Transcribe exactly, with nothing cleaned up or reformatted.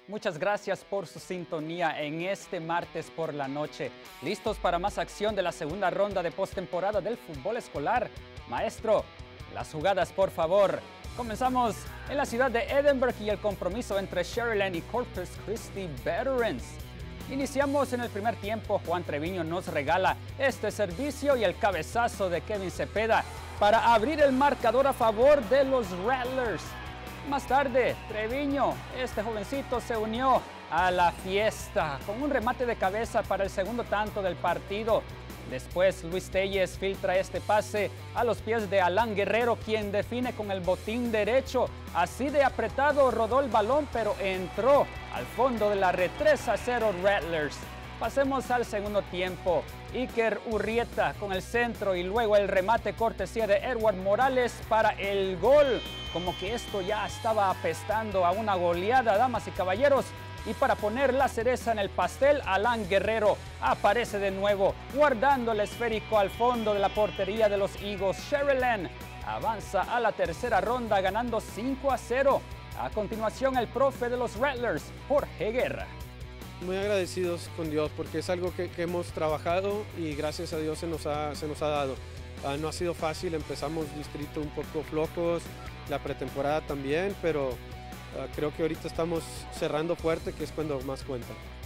Muchas gracias por su sintonía en este martes por la noche. ¿Listos para más acción de la segunda ronda de postemporada del fútbol escolar? Maestro, las jugadas por favor. Comenzamos en la ciudad de Edinburgh y el compromiso entre Sharyland y Corpus Christi Veterans. Iniciamos en el primer tiempo. Juan Treviño nos regala este servicio y el cabezazo de Kevin Cepeda para abrir el marcador a favor de los Rattlers. Más tarde, Treviño, este jovencito, se unió a la fiesta con un remate de cabeza para el segundo tanto del partido. Después, Luis Telles filtra este pase a los pies de Alan Guerrero, quien define con el botín derecho. Así de apretado rodó el balón, pero entró al fondo de la red. tres a cero Rattlers. Pasemos al segundo tiempo. Iker Urrieta con el centro y luego el remate cortesía de Edward Morales para el gol. Como que esto ya estaba apestando a una goleada, damas y caballeros. Y para poner la cereza en el pastel, Alan Guerrero aparece de nuevo, guardando el esférico al fondo de la portería de los Eagles. Sharyland avanza a la tercera ronda ganando cinco a cero. A continuación, el profe de los Rattlers, Jorge Guerra. Muy agradecidos con Dios porque es algo que, que hemos trabajado y gracias a Dios se nos ha, se nos ha dado. Uh, no ha sido fácil, empezamos distrito un poco flojos, la pretemporada también, pero uh, creo que ahorita estamos cerrando fuerte, que es cuando más cuenta.